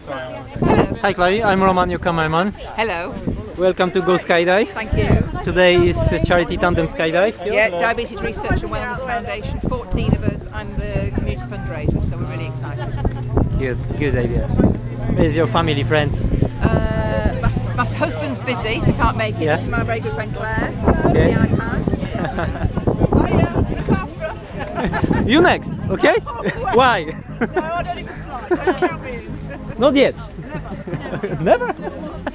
Hello. Hi Chloe, I'm Roman, your cameraman. Hello. Welcome to Go Skydive. Thank you. Today is Charity Tandem Skydive. Yeah, Diabetes Research and Wellness Foundation. 14 of us. I'm the community fundraiser, so we're really excited. Good idea. Where's your family, friends? My husband's busy, so can't make it. Yeah. This is my very good friend Claire. Okay. The iPad. You next, okay? Why? No, I don't even fly. Don't count me in. Not yet. Never. Never?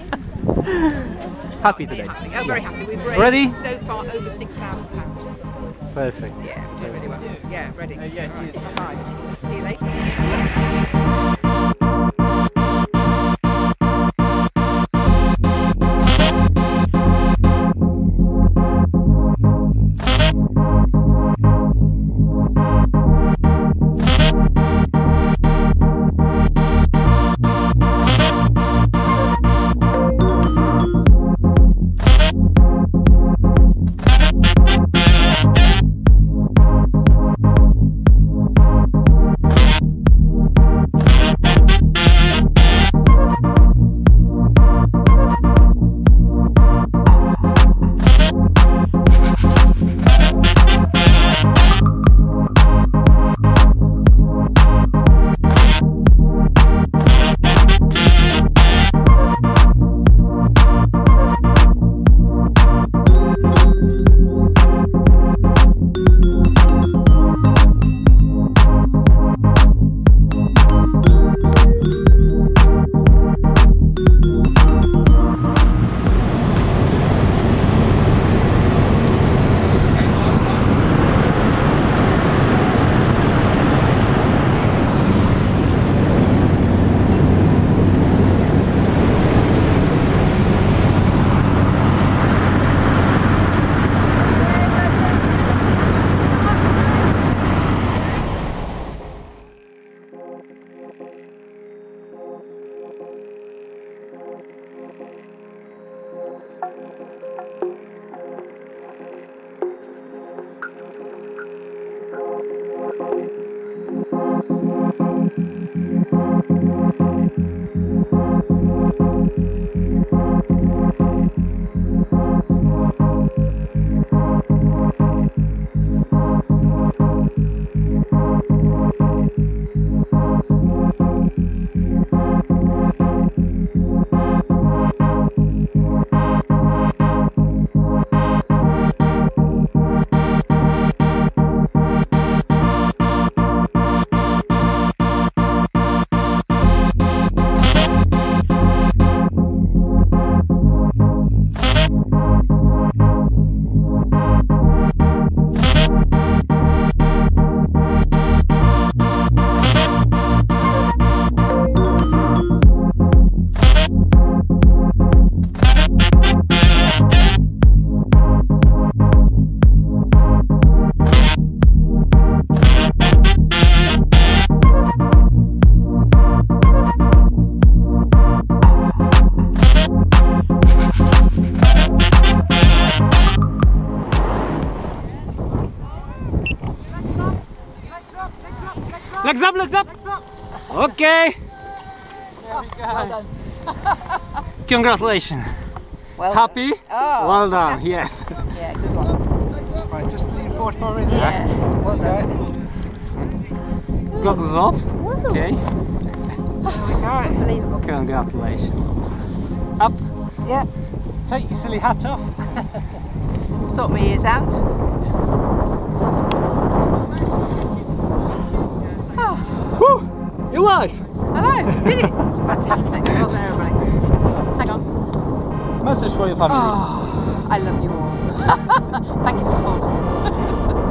Happy So today. happy. Oh, very happy. We've raised Ready? so far over £6,000. Perfect. Yeah, we're doing really well. Yeah, ready. Yes, right. yes. Bye. See you later. Legs up, legs up! Okay! There we go. Well done. Congratulations! Well Happy? done. Oh, well done, yes. Yeah, good one. Right, just lean forward for it. Yeah, well done. Goggles off. Okay. Unbelievable. Congratulations. Up. Yeah, Take your silly hat off. sort my ears out. Woo! You're live! Hello, did it? Fantastic. Well done, everybody. Hang on. Message for your family. Oh, I love you all. Thank you for supporting us.